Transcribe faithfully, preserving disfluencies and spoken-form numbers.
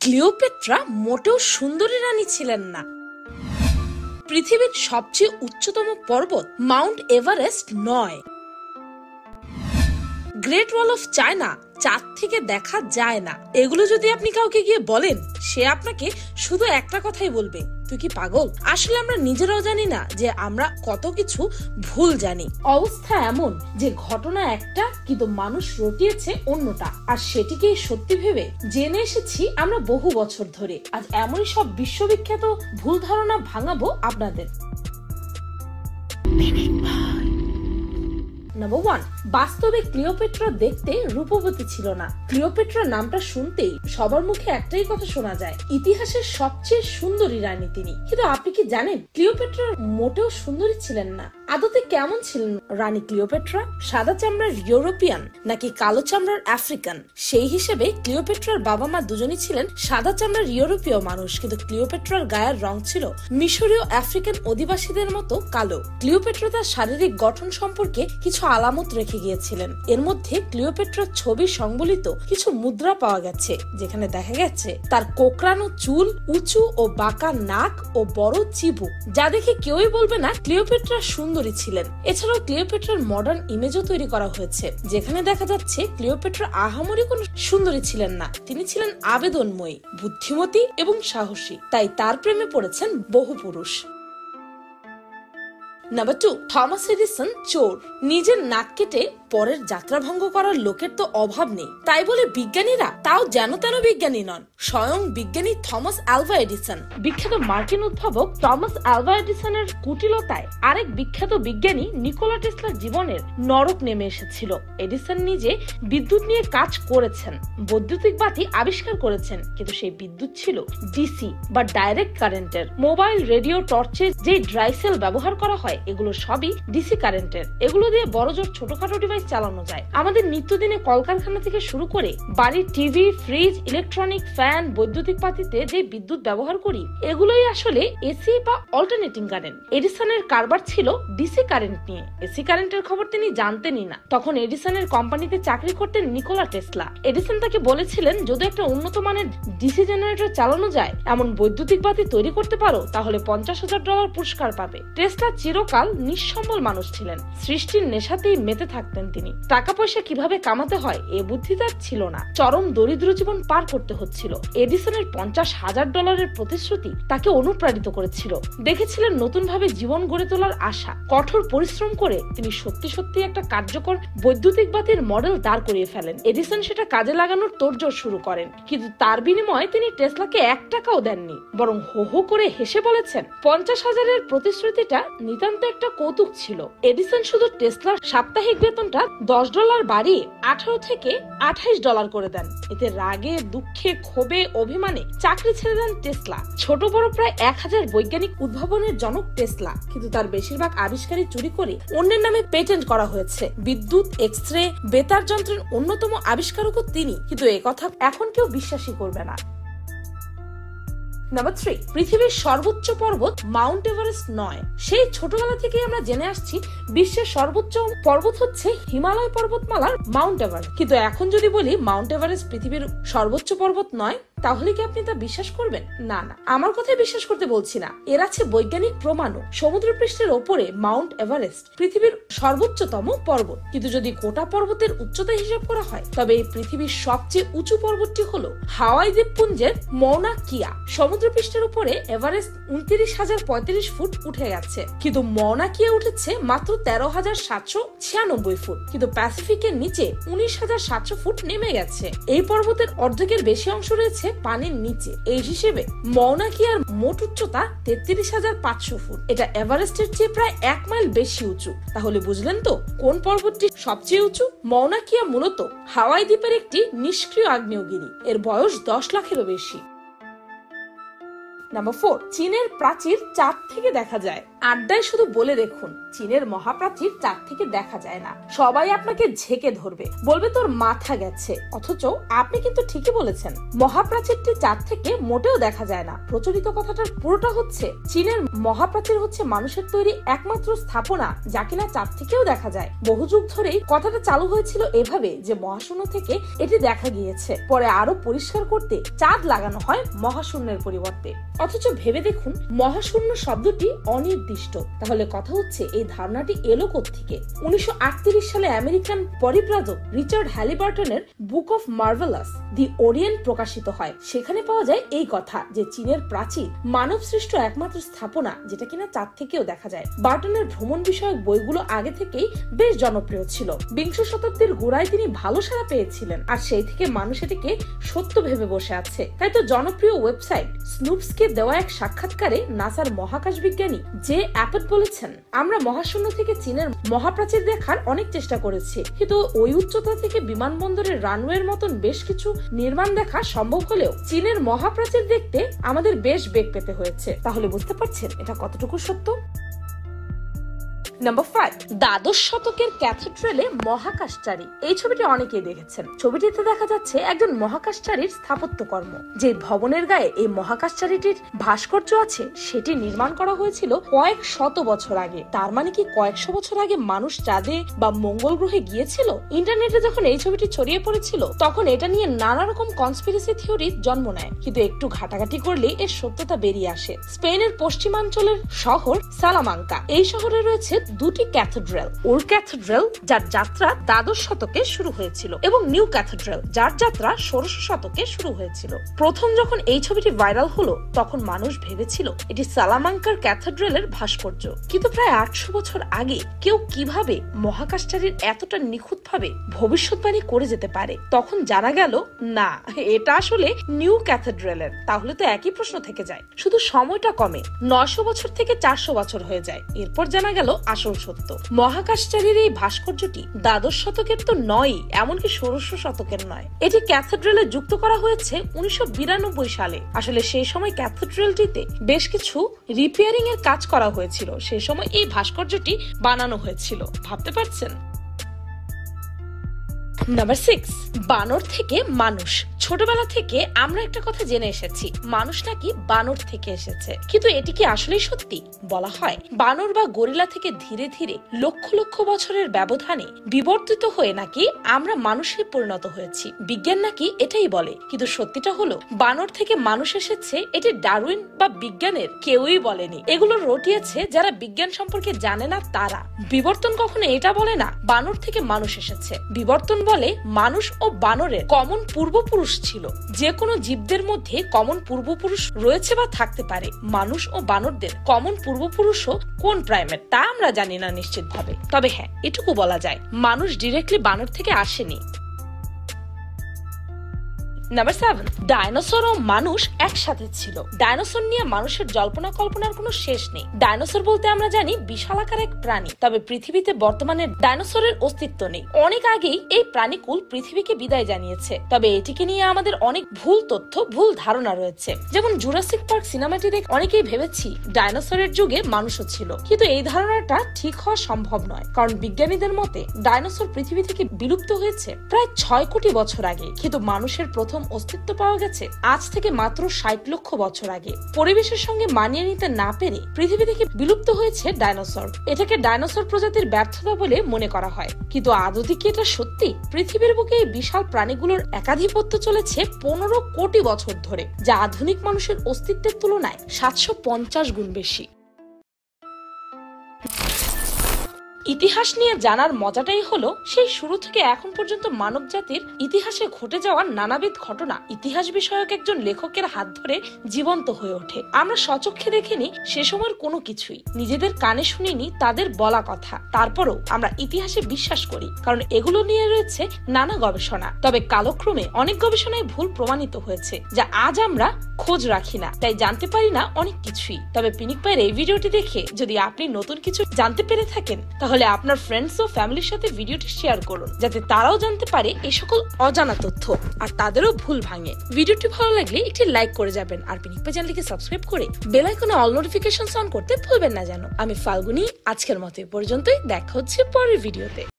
Cleopatra মোটেও সুন্দরী রানী ছিলেন না। পৃথিবীর সবচেয়ে উচ্চতম পর্বত মাউন্ট এভারেস্ট নয়। গ্রেট ওয়াল অফ চায়না চাঁদ থেকে দেখা যায় না। এগুলো যদি আপনি কাউকে গিয়ে বলেন, সে আপনাকে শুধু একটা কথাই বলবে, তুই কি পাগল? আসলে আমরা নিজেরাও জানি না যে আমরা কত কিছু ভুল জানি। অবস্থা এমন যে ঘটনা একটা, কিন্তু মানুষ রটিয়েছে অন্যটা, আর সেটিকেই সত্যি ভেবে জেনে এসেছি আমরা বহু বছর ধরে। আজ এমনই সব বিশ্ববিখ্যাত ভুল ধারণা ভাঙাবো আপনাদের। নাম্বার ওয়ান, বাস্তবে ক্লিওপেট্রা দেখতে রূপবতী ছিল না। ক্লিওপেট্রা নামটা শুনতেই সবার মুখে একটাই কথা শোনা যায়, ইতিহাসের সবচেয়ে সুন্দরী রানী তিনি। কিন্তু আপনি কি জানেন ক্লিওপেট্রা মোটেও সুন্দরী ছিলেন না। আদতে কেমন ছিলেন রানী ক্লিওপেট্রা? সাদা চামড়ার ইউরোপিয়ান নাকি কালো চামড়ার আফ্রিকান? সেই হিসেবে ক্লিওপেট্রার বাবা মা দুজনই ছিলেন সাদা চামড়ার ইউরোপীয় মানুষ, কিন্তু ক্লিওপেট্রার গায়ের রং ছিল মিশরীয় আফ্রিকান অধিবাসীদের মতো কালো। ক্লিওপেট্রা তার শারীরিক গঠন সম্পর্কে কিছু আলামত রেখে গিয়েছিলেন। এর মধ্যে ক্লিওপেট্রার ছবি সংবলিত কিছু মুদ্রা পাওয়া গেছে, যেখানে দেখা গেছে তার কোকড়ানো চুল, উঁচু ও বাঁকা নাক ও বড় চিবুক, যা দেখে কেউই বলবে না ক্লিওপেট্রা সুন্দরী ছিলেন। এছাড়াও ক্লিওপেট্রার মডার্ন ইমেজও তৈরি করা হয়েছে, যেখানে দেখা যাচ্ছে ক্লিওপেট্রা আহামরি কোনো সুন্দরী ছিলেন না। তিনি ছিলেন আবেদনময়ী, বুদ্ধিমতী এবং সাহসী, তাই তার প্রেমে পড়েছেন বহু পুরুষ। নাম্বার টু, থমাস এডিসন চোর। নিজের নাক কেটে পরের যাত্রা ভঙ্গ করার লোকের তো অভাব নেই, তাই বলে বিজ্ঞানীরা তাও যেন তেন বিজ্ঞানী নন। স্বয়ং বিজ্ঞানী থমাস আলভা এডিসন, বিখ্যাত মার্কিন উদ্ভাবক থমাস আলভা এডিসনের কুটিলতায় আরেক বিখ্যাত বিজ্ঞানী নিকোলা টেসলার জীবনের নরক নেমে এসেছিল। এডিসন নিজে বিদ্যুৎ নিয়ে কাজ করেছেন, বৈদ্যুতিক বাতি আবিষ্কার করেছেন, কিন্তু সেই বিদ্যুৎ ছিল ডিসি বা ডাইরেক্ট কারেন্টের। মোবাইল, রেডিও, টর্চে যে ড্রাইসেল ব্যবহার করা হয়, এগুলো সবই ডিসি কারেন্টের। এগুলো দিয়ে বড়জোর ছোটখাটো ডিভাইস চালানো যায়। আমাদের নিত্যদিনে কলকারখানা থেকে শুরু করে বাড়ির টিভি, ফ্রিজ, ইলেকট্রনিক, ফ্যান, বৈদ্যুতিক বাতিতে যে বিদ্যুৎ ব্যবহার করি, এগুলোই আসলে এসি বা অল্টারনেটিং কারেন্ট। এডিসনের কারবার ছিল ডিসি কারেন্ট নিয়ে। এসি কারেন্টের খবর তিনি জানতেনই না। তখন এডিসনের কোম্পানিতে চাকরি করতেন নিকোলা টেসলা। এডিসন তাকে বলেছিলেন, যদি একটা উন্নত মানের ডিসি জেনারেটর চালানো যায়, এমন বৈদ্যুতিক বাতি তৈরি করতে পারো, তাহলে পঞ্চাশ হাজার ডলার পুরস্কার পাবে। টেসলা চিরকাল নিঃসম্বল মানুষ ছিলেন, সৃষ্টির নেশাতেই মেতে থাকতেন তিনি। টাকা পয়সা কিভাবে কামাতে হয় এ বুদ্ধি তার ছিল না। চরম দরিদ্র জীবন পার করতে হচ্ছিল। এডিসনের পঞ্চাশ হাজার ডলারের প্রতিশ্রুতি তাকে অনুপ্রাণিত করেছিল। দেখেছিলেন নতুন ভাবে জীবন গড়ে তোলার আশা। কঠোর পরিশ্রম করে তিনি সত্যি সত্যি একটা কার্যকর বৈদ্যুতিক বাতির মডেল দাঁড় করিয়ে ফেলেন। এডিসন সেটা কাজে লাগানোর তোড়জোড় শুরু করেন, কিন্তু তার বিনিময়ে তিনি টেসলাকে এক টাকাও দেননি, বরং হো হো করে হেসে বলেছেন, পঞ্চাশ হাজারের প্রতিশ্রুতিটা নিতান্ত একটা কৌতুক ছিল। এডিসন শুধু টেসলার সাপ্তাহিক বেতনটা দশ ডলার বাড়িয়ে আঠারো থেকে আঠাইশ ডলার করে দেন। এতে রাগে, দুঃখে, ক্ষোভে, অভিমানে চাকরি ছেড়ে দেন টেসলা। ছোট বড় প্রায় এক হাজার বৈজ্ঞানিক উদ্ভাবনের জনক টেসলা, কিন্তু তার বেশিরভাগ আবিষ্কারই চুরি করে অন্যের নামে পেটেন্ট করা হয়েছে। বিদ্যুৎ, এক্স রে, বেতার যন্ত্রের অন্যতম আবিষ্কারকও তিনি, কিন্তু এ কথা এখন কেউ বিশ্বাসই করবে না। নাম্বার থ্রি, পৃথিবীর সর্বোচ্চ পর্বত মাউন্ট এভারেস্ট নয়। সেই ছোটবেলা থেকে আমরা জেনে আসছি বিশ্বের সর্বোচ্চ পর্বত হচ্ছে হিমালয় পর্বতমালার মাউন্ট এভারেস্ট, কিন্তু এখন যদি বলি মাউন্ট এভারেস্ট পৃথিবীর সর্বোচ্চ পর্বত নয়, তাহলে কি আপনি তা বিশ্বাস করবেন? না না, আমার কথাই বিশ্বাস করতে বলছি না, এর আছে বৈজ্ঞানিক প্রমাণও। সমুদ্র পৃষ্ঠের ওপরে মাউন্ট এভারেস্ট পৃথিবীর সর্বোচ্চতম পর্বত, কিন্তু যদি গোটা পর্বতের উচ্চতা হিসাব করা হয়, তবে এই পৃথিবীর সবচেয়ে উঁচু পর্বতটি হলো হাওয়াই দ্বীপপুঞ্জের মৌনা কিয়া। সমুদ্র পৃষ্ঠের উপরে এভারেস্ট উনত্রিশ হাজার পঁয়ত্রিশ ফুট উঠে গেছে, কিন্তু মৌনা কিয়া উঠেছে মাত্র তেরো হাজার সাতশো ছিয়ানব্বই ফুট, কিন্তু প্যাসিফিকের নিচে উনিশ হাজার সাতশো ফুট নেমে গেছে। এই পর্বতের অর্ধেকের বেশি অংশ রয়েছে পানির নিচে। এই হিসেবে মৌনা কিয়ার মোট উচ্চতা তেত্রিশ হাজার পাঁচশো ফুট। এটা এভারেস্টের চেয়ে প্রায় এক মাইল বেশি উঁচু। তাহলে বুঝলেন তো কোন পর্বতটি সবচেয়ে উঁচু? মৌনা কিয়া মূলত হাওয়াই দ্বীপের একটি নিষ্ক্রিয় আগ্নেয়গিরি। এর বয়স দশ লাখেরও বেশি। নাম্বার ফোর, চীনের প্রাচীর চাঁদ থেকে দেখা যায়। আড্ডায় শুধু বলে দেখুন, চীনের মহাপ্রাচীর চাঁদ থেকে দেখা যায় না। সবাই আপনাকে ঝেঁকে ধরবে, বলবে তোর মাথা গেছে, অথচ আপনি কিন্তু ঠিকই বলেছেন। মহাপ্রাচীরটি চাঁদ থেকে মোটেও দেখা যায় না। প্রচলিত কথাটার পুরোটা হচ্ছে চীনের মহাপ্রাচীর হচ্ছে মানুষের তৈরি একমাত্র স্থাপনা যা কিনা চাঁদ থেকেও দেখা যায়। বহু যুগ ধরেই কথাটা চালু হয়েছিল এভাবে যে মহাশূন্য থেকে এটি দেখা গিয়েছে, পরে আরো পরিষ্কার করতে চাঁদ লাগানো হয় মহাশূন্যের পরিবর্তে। অথচ ভেবে দেখুন, মহাশূন্য শব্দটি অনির্দিষ্ট। তাহলে কথা হচ্ছে এই ধারণাটি এলো কোত্থেকে? উনিশশো আটত্রিশ সালে আমেরিকান পরিব্রাজক রিচার্ড হ্যালিবার্টনের Book of marvellous the Orient প্রকাশিত হয়। সেখানে পাওয়া যায় এই কথা যে চীনের প্রাচীর মানব সৃষ্ট একমাত্র স্থাপনা যেটা কিনা চাঁদ থেকেও দেখা যায়। বার্টনের ভ্রমণ বিষয়ক বইগুলো আগে থেকেই বেশ জনপ্রিয় ছিল। বিংশ শতাব্দীর গোড়ায় তিনি ভালো সাড়া পেয়েছিলেন, আর সেই থেকে মানুষ এটিকে সত্য ভেবে বসে আছে। তাই তো জনপ্রিয় ওয়েবসাইট স্নুপসকে দেওয়া এক সাক্ষাৎকারে নাসার মহাকাশ বিজ্ঞানী জে অ্যাপট বলেছেন, আমরা মহাশূন্য থেকে চীনের মহাপ্রাচীর দেখার অনেক চেষ্টা করেছি, কিন্তু ওই উচ্চতা থেকে বিমানবন্দরের রানওয়ের মতন বেশ কিছু নির্মাণ দেখা সম্ভব হলেও চীনের মহাপ্রাচীর দেখতে আমাদের বেশ বেগ পেতে হয়েছে। তাহলে বুঝতে পারছেন এটা কতটুকু সত্য। নাম্বার ফাইভ, দ্বাদশ শতকের ক্যাথেড্রালে মহাকাশচারী। এই ছবিটি অনেকেই দেখেছেন। ছবিটিতে দেখা যাচ্ছে একজন মহাকাশচারীর স্থাপত্যকর্ম। যে ভবনের গায়ে এই মহাকাশচারীটির ভাস্কর্য আছে সেটি নির্মাণ করা হয়েছিল কয়েক শত বছর আগে। তার মানে কি কয়েকশো বছর আগে মানুষ চাঁদে বা মঙ্গল গ্রহে গিয়েছিল? ইন্টারনেটে যখন এই ছবিটি ছড়িয়ে পড়েছিল তখন এটা নিয়ে নানা রকম কনস্পিরেসি থিওরির জন্ম নেয়, কিন্তু একটু ঘাটাঘাটি করলে এর সত্যতা বেরিয়ে আসে। স্পেনের পশ্চিমাঞ্চলের শহর সালামাঙ্কা, এই শহরে রয়েছে দুটি ক্যাথেড্রাল। ওল্ড ক্যাথেড্রাল যার যাত্রা দ্বাদশ শতকে শুরু হয়েছিল এবং নিউ ক্যাথেড্রাল যার যাত্রা ষোড়শ শতকে শুরু হয়েছিল। প্রথম যখন এই ছবিটি ভাইরাল হলো তখন মানুষ ভেবেছিল এটি সালামাঙ্কার ক্যাথেড্রালের ভাস্কর্য, কিন্তু প্রায় আটশো বছর আগে কেউ কিভাবে মহাকাশচারীর এতটা নিখুঁত ভাবে ভবিষ্যৎবাণী করে যেতে পারে তখন জানা গেল না, এটা আসলে নিউ ক্যাথেড্রালের। তাহলে তো একই প্রশ্ন থেকে যায়, শুধু সময়টা কমে নয়শো বছর থেকে চারশো বছর হয়ে যায়। এরপর জানা গেল আসল সত্য। মহাকাশচারীর এই ভাস্কর্যটি দ্বাদশ শতকের তো নয়, এমনকি ষোড়শ শতকের নয়। এটি ক্যাথেড্রালে যুক্ত করা হয়েছে উনিশশো বিরানব্বই সালে। আসলে সেই সময় ক্যাথেড্রালটিতে বেশ কিছু রিপেয়ারিং এর কাজ করা হয়েছিল, সেই সময় এই ভাস্কর্যটি বানানো হয়েছিল। ভাবতে পারছেন? নাম্বার সিক্স, বানর থেকে মানুষ। ছোটবেলা থেকে আমরা একটা কথা জেনে এসেছি, মানুষ নাকি বানর থেকে এসেছে, কিন্তু এটি কি আসলেই সত্যি? বলা হয় বানর বা গরিলা থেকে ধীরে ধীরে লক্ষ লক্ষ বছরের ব্যবধানে বিবর্তিত হয়ে নাকি আমরা মানুষে পরিণত হয়েছি। বিজ্ঞান নাকি এটাই বলে, কিন্তু সত্যিটা হলো বানর থেকে মানুষ এসেছে এটি ডারউইন বা বিজ্ঞানের কেউই বলেনি। এগুলো রটিয়েছে যারা বিজ্ঞান সম্পর্কে জানে না তারা। বিবর্তন কখনো এটা বলে না বানর থেকে মানুষ এসেছে। বিবর্তন বলে মানুষ ও বানরের কমন পূর্বপুরুষ ছিল। যে কোনো জীবদের মধ্যে কমন পূর্বপুরুষ রয়েছে বা থাকতে পারে। মানুষ ও বানরদের কমন পূর্বপুরুষও কোন প্রাইমেট তা আমরা জানি না নিশ্চিত ভাবে, তবে হ্যাঁ এটুকু বলা যায় মানুষ ডিরেক্টলি বানর থেকে আসেনি। নাম্বার সেভেন, ডাইনোসর ও মানুষ একসাথে ছিল। ডাইনোসর নিয়ে মানুষের জল্পনা কল্পনার কোনো শেষ নেই। ডাইনোসর বলতে আমরা জানি বিশালাকার এক প্রাণী, তবে পৃথিবীতে বর্তমানে ডাইনোসরের অস্তিত্ব নেই। অনেক আগেই এই প্রাণীকুল পৃথিবীকে বিদায় জানিয়েছে, তবে এটিকে নিয়ে আমাদের অনেক ভুল তথ্য, ভুল ধারণা রয়েছে। যেমন জুরাসিক পার্ক সিনেমাটি দেখে অনেকেই ভেবেছি ডাইনোসরের যুগে মানুষও ছিল, কিন্তু এই ধারণাটা ঠিক হওয়া সম্ভব নয়, কারণ বিজ্ঞানীদের মতে ডাইনোসর পৃথিবী থেকে বিলুপ্ত হয়েছে প্রায় ছয় কোটি বছর আগে, কিন্তু মানুষের প্রথম অস্তিত্ব পাওয়া গেছে আজ থেকে মাত্র ষাট লক্ষ বছর আগে। পরিবেশের সঙ্গে মানিয়ে নিতে না পেরে পৃথিবী থেকে বিলুপ্ত হয়েছে ডাইনোসর। এটাকে ডাইনোসর প্রজাতির ব্যর্থতা বলে মনে করা হয়, কিন্তু আদৌ কি এটা সত্যি? পৃথিবীর বুকে এই বিশাল প্রাণীগুলোর একাধিপত্য চলেছে পনেরো কোটি বছর ধরে, যা আধুনিক মানুষের অস্তিত্বের তুলনায় সাতশো পঞ্চাশ গুণ বেশি। ইতিহাস নিয়ে জানার মজাটাই হলো সেই শুরু থেকে এখন পর্যন্ত মানব জাতির ইতিহাসে ঘটে যাওয়া নানাবিধ ঘটনা ইতিহাস বিষয়ক একজন লেখকের হাত ধরে জীবন্ত হয়ে ওঠে। আমরা স্বচক্ষে দেখিনি সে সময়ের কোনো কিছুই, নিজেদের কানে শুনিনি তাদের বলা কথা, তারপরও আমরা ইতিহাসে বিশ্বাস করি, কারণ এগুলো নিয়ে রয়েছে নানা গবেষণা। তবে কালক্রমে অনেক গবেষণায় ভুল প্রমাণিত হয়েছে, যা আজ আমরা খোঁজ রাখি না, তাই জানতে পারি না অনেক কিছুই। তবে পিনিক পায়ের এই ভিডিওটি দেখে যদি আপনি নতুন কিছু জানতে পেরে থাকেন তাহলে তাহলে আপনার ফ্রেন্ডস ও ফ্যামিলির সাথে ভিডিওটি শেয়ার করুন, যাতে তারাও জানতে পারে এই সকল অজানা তথ্য আর তাদেরও ভুল ভাঙে। ভিডিওটি ভালো লাগলে একটি লাইক করে যাবেন আর পিনিকপি চ্যানেলটিকে সাবস্ক্রাইব করে বেল আইকনে অল নোটিফিকেশন অন করতে ভুলবেন না যেন। আমি ফাল্গুনি, আজকের মতো এ পর্যন্তই। দেখা হচ্ছে পরের ভিডিওতে।